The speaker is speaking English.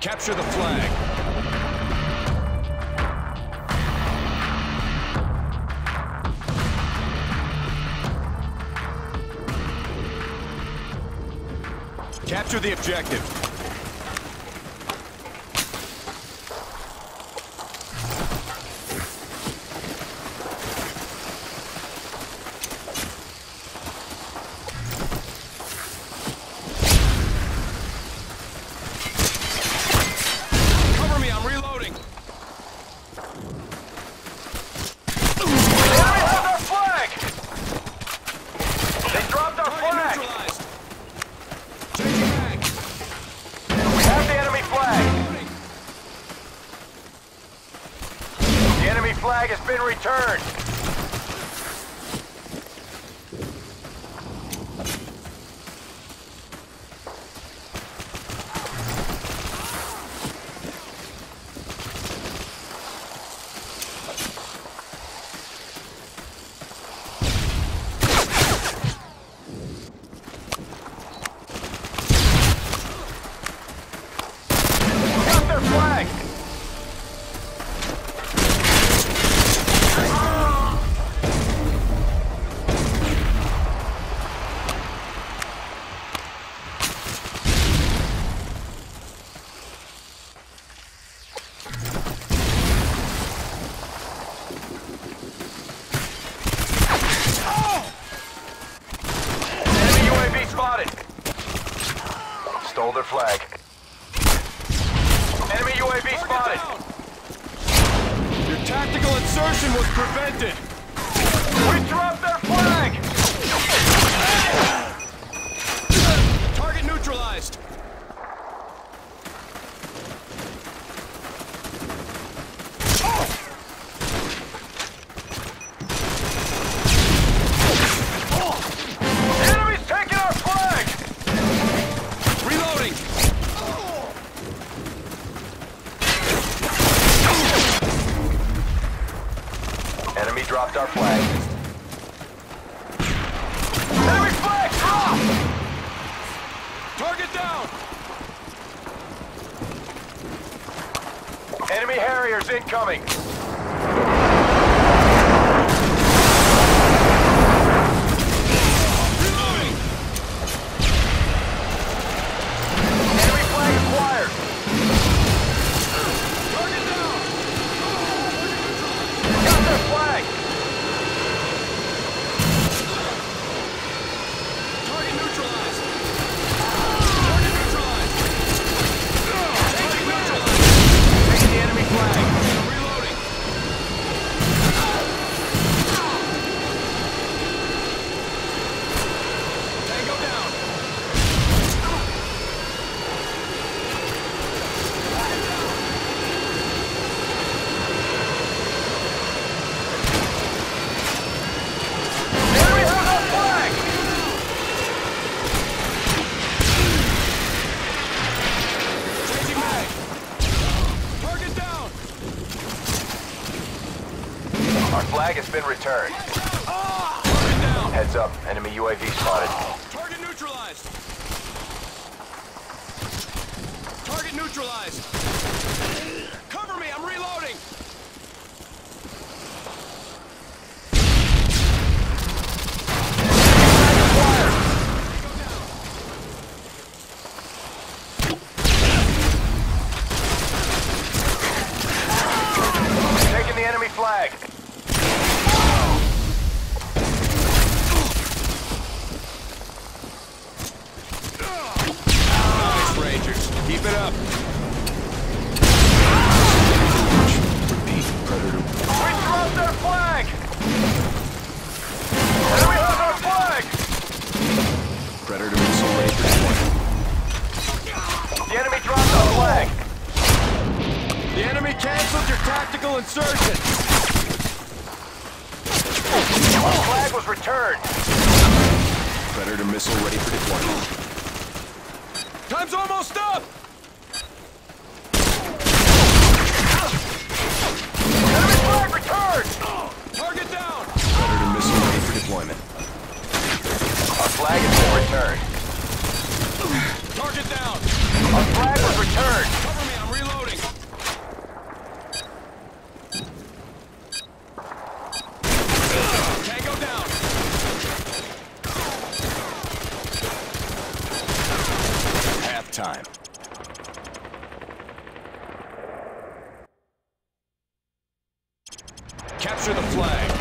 Capture the flag. Capture the objective. Cover me, I'm reloading. The enemy has our flag! They dropped our Target flag! neutralized. Changing mag. We have the enemy flag! The enemy flag has been returned! Got their flag! Enemy UAV spotted! Stole their flag. Enemy UAV Target spotted! down. Your tactical insertion was prevented. We dropped their flag! Target neutralized. The enemy's taking our flag! Reloading. Enemy dropped our flag. Enemy flag dropped! Target down. Enemy Harriers incoming! Reloading. Enemy flag acquired! Target down. Got their flag! Target neutralized. Target neutralized. Target neutralized. Taking the enemy flag! Reloading. Tango down. The enemy has our flag! Changing mag. Target down. Our flag has been returned. Target down. Heads up, enemy UAV spotted. Target neutralized. Target neutralized. Cover me, I'm reloading. Taking the enemy flag! Nice, Rangers. Keep it up. Repeat, Predator. We dropped their flag! Enemy has our flag! Predator missile ready for deployment. The enemy dropped our flag! The enemy canceled your tactical insertion. Our flag was returned! Predator missile ready for deployment. Time's almost up! Enemy flag returned! Target down! Predator missile ready for deployment. Our flag has been returned. Target down! Our flag was returned! Cover me, time. Capture the flag.